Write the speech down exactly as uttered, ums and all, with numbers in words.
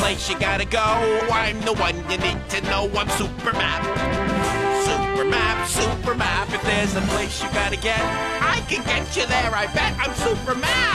place you gotta go. I'm the one you need to know. I'm Super Map. Super Map, Super Map. If there's a place you gotta get, I can get you there, I bet. I'm Super Map.